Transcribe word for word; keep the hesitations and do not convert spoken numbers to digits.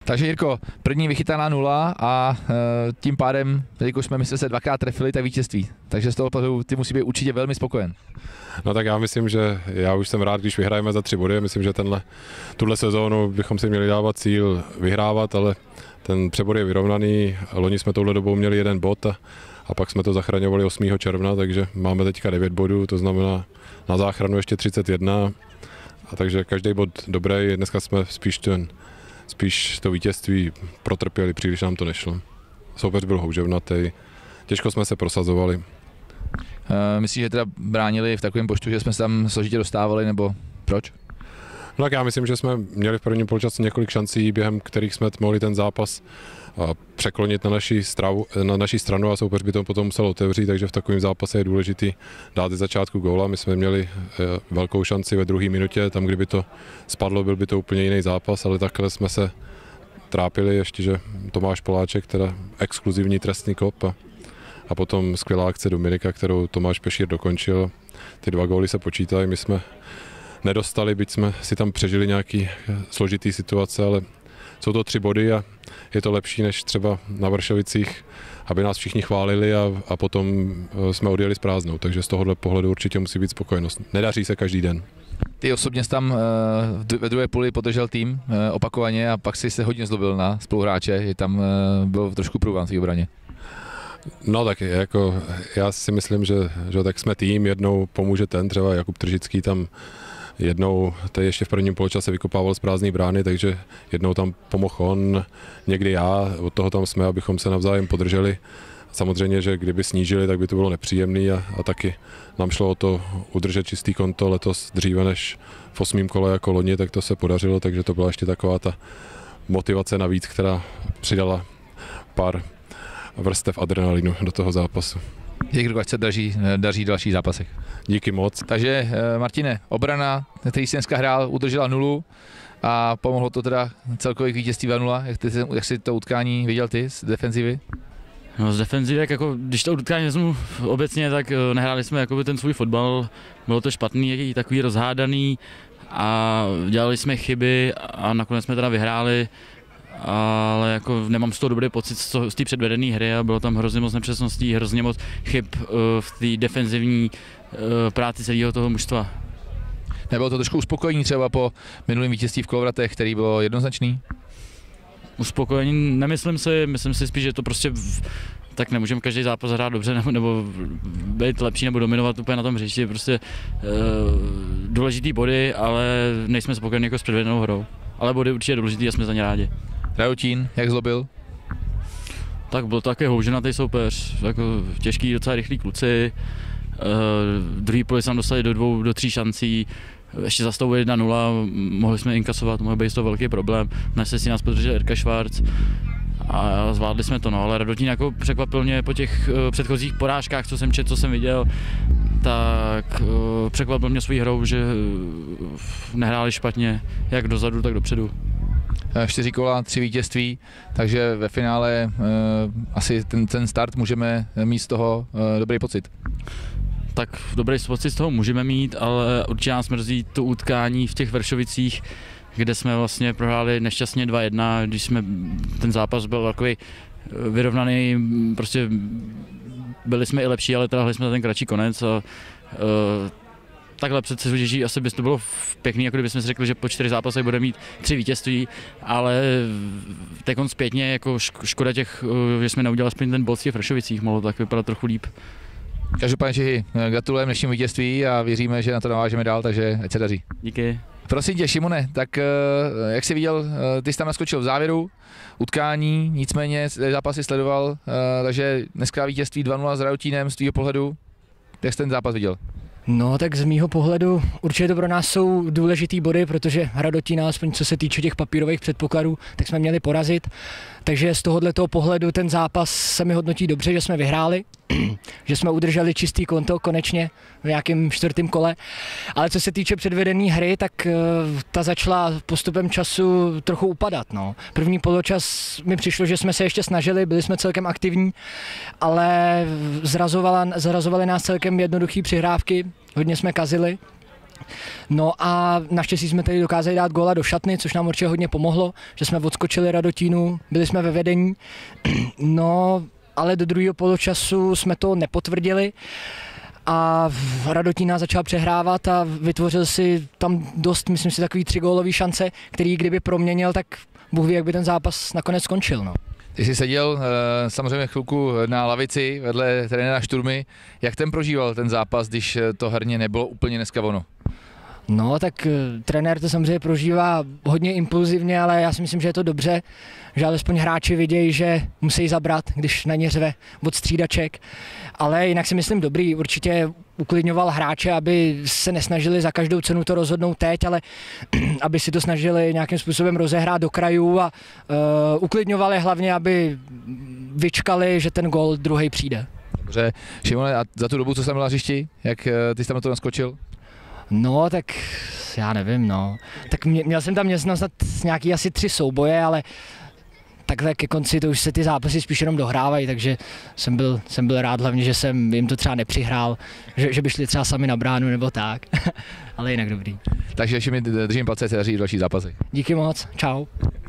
Takže Jirko, první vychytaná nula a e, tím pádem, teď už jsme my jsme se dvakrát trefili, tak vítězství. Takže z toho pohledu ty musí být určitě velmi spokojen. No tak já myslím, že já už jsem rád, když vyhrajeme za tři body. Myslím, že tenhle, tuhle sezónu bychom si měli dávat cíl vyhrávat, ale ten přebor je vyrovnaný. Loni jsme touhle dobou měli jeden bod a, a pak jsme to zachraňovali osmého června, takže máme teďka devět bodů, to znamená na záchranu ještě třicet jedna. A takže každý bod dobrý. Dneska jsme spíš ten Spíš to vítězství protrpěli, příliš nám to nešlo. Soupeř byl houževnatý, těžko jsme se prosazovali. Uh, myslíš, že teda bránili v takovém počtu, že jsme se tam složitě dostávali, nebo proč? No tak já myslím, že jsme měli v prvním poločase několik šancí, během kterých jsme mohli ten zápas překlonit na naši, stravu, na naši stranu a soupeř by to potom musel otevřít, takže v takovém zápase je důležitý dát ze začátku góla. My jsme měli velkou šanci ve druhé minutě, tam kdyby to spadlo, byl by to úplně jiný zápas, ale takhle jsme se trápili ještě, že Tomáš Poláček, teda exkluzivní trestný kop a, a potom skvělá akce Dominika, kterou Tomáš Pešír dokončil. Ty dva góly se počítají, my jsme nedostali, byť jsme si tam přežili nějaký složitý situace, ale jsou to tři body a je to lepší než třeba na Vršovicích, aby nás všichni chválili a, a potom jsme odjeli s prázdnou, takže z tohohle pohledu určitě musí být spokojenost. Nedaří se každý den. Ty osobně jsi tam ve druhé půli podržel tým opakovaně a pak si se hodně zlobil na spoluhráče, že tam byl trošku průvan v té obraně. No tak jako já si myslím, že, že tak jsme tým, jednou pomůže ten, třeba Jakub Tržický tam jednou, tady ještě v prvním poločase vykopával z prázdné brány, takže jednou tam pomohl on, někdy já, od toho tam jsme, abychom se navzájem podrželi. Samozřejmě, že kdyby snížili, tak by to bylo nepříjemné a, a taky nám šlo o to udržet čistý konto letos dříve než v osmém kole jako loni, tak to se podařilo, takže to byla ještě taková ta motivace navíc, která přidala pár vrstev adrenalinu do toho zápasu. Děkuji, ať se daří, daří další zápasech. Díky moc. Takže Martine, obrana, který jsi dneska hrál, udržela nulu a pomohlo to teda celkově k vítězství dva nula. Jak, ty, jak jsi to utkání viděl ty z defenzivy? No z defenzivy, jako, když to utkání vezmu obecně, tak nehráli jsme jakoby ten svůj fotbal, bylo to špatný, takový rozhádaný a dělali jsme chyby a nakonec jsme teda vyhráli. Ale jako nemám z toho dobrý pocit z té předvedené hry a bylo tam hrozně moc nepřesností, hrozně moc chyb v té defenzivní práci celého toho mužstva. Nebylo to trošku uspokojení třeba po minulém vítězství v Kolovratech, který bylo jednoznačný? Uspokojení nemyslím si, myslím si spíš, že to prostě tak nemůžeme každý zápas hrát dobře nebo, nebo být lepší nebo dominovat úplně na tom hřišti, prostě e, důležitý body, ale nejsme spokojení jako s předvedenou hrou. Ale body určitě důležitý a jsme za ně rádi. Rajutín, jak zlobil? Tak byl to taky houženatý soupeř, jako těžký, docela rychlí kluci. E, druhý půli jsme dostali do dvou, do tří šancí, ještě za stavu jedna nula, mohli jsme inkasovat, mohl být to velký problém. Dnes si nás podržel Jirka Švarc a zvládli jsme to, no, ale Radotín jako překvapil mě po těch uh, předchozích porážkách, co jsem četl, co jsem viděl, tak uh, překvapil mě svou hrou, že uh, nehráli špatně, jak dozadu, tak dopředu. Čtyři kola, tři vítězství, takže ve finále uh, asi ten, ten start můžeme mít z toho uh, dobrý pocit. Tak dobrý pocit z toho můžeme mít, ale určitě nás mrzí to utkání v těch Vršovicích, kde jsme vlastně prohráli nešťastně dva jedna, když jsme, ten zápas byl takový vyrovnaný, prostě byli jsme i lepší, ale trhali jsme ten kratší konec a uh, takhle před soutěží asi by to bylo pěkný, jako kdybychom si řekli, že po čtyři zápasech bude mít tři vítězství, ale teď zpětně jako škoda těch, že jsme neudělali aspoň ten bod v těch Vršovicích, mohlo tak vypadat trochu líp. Každopádně Čihy, gratulujeme dnešnímu vítězství a věříme, že na to navážeme dál, takže ať se daří. Díky. Prosím tě, Šimone, tak jak jsi viděl, ty jsi tam naskočil v závěru utkání, nicméně zápasy sledoval, takže dneska vítězství dva nula s Rajutínem z tvýho pohledu, jak jsi ten zápas viděl? No tak z mýho pohledu určitě to pro nás jsou důležitý body, protože Radotína, aspoň co se týče těch papírových předpokladů, tak jsme měli porazit. Takže z tohoto pohledu ten zápas se mi hodnotí dobře, že jsme vyhráli, že jsme udrželi čistý konto konečně v nějakém čtvrtém kole. Ale co se týče předvedené hry, tak ta začala postupem času trochu upadat. No. První poločas mi přišlo, že jsme se ještě snažili, byli jsme celkem aktivní, ale zrazovaly nás celkem jednoduché přihrávky, hodně jsme kazili. No a naštěstí jsme tady dokázali dát góla do šatny, což nám určitě hodně pomohlo, že jsme odskočili Radotínu, byli jsme ve vedení. No, ale do druhého poločasu jsme to nepotvrdili a Radotína začal přehrávat a vytvořil si tam dost, myslím si, takový tři gólové šance, který kdyby proměnil, tak Bůh ví, jak by ten zápas nakonec skončil. No. Ty jsi seděl samozřejmě chvilku na lavici vedle trenéra Šturmy. Jak ten prožíval ten zápas, když to herně nebylo úplně dneska ono? No, tak trenér to samozřejmě prožívá hodně impulzivně, ale já si myslím, že je to dobře, že alespoň hráči vidějí, že musí zabrat, když na ně řve od střídaček. Ale jinak si myslím dobrý, určitě uklidňoval hráče, aby se nesnažili za každou cenu to rozhodnout teď, ale aby si to snažili nějakým způsobem rozehrát do krajů a uh, uklidňovali hlavně, aby vyčkali, že ten gól druhý přijde. Dobře, Šimone, a za tu dobu, co jsem byl na hřišti, jak ty jsi tam na to naskočil? No, tak já nevím, no. Tak mě, měl jsem tam měl snad nějaký asi tři souboje, ale takhle ke konci to už se ty zápasy spíš jenom dohrávají, takže jsem byl, jsem byl rád hlavně, že jsem jim to třeba nepřihrál, že, že by šli třeba sami na bránu nebo tak, ale jinak dobrý. Takže ještě mi držím palce, se daří další zápasy. Díky moc, čau.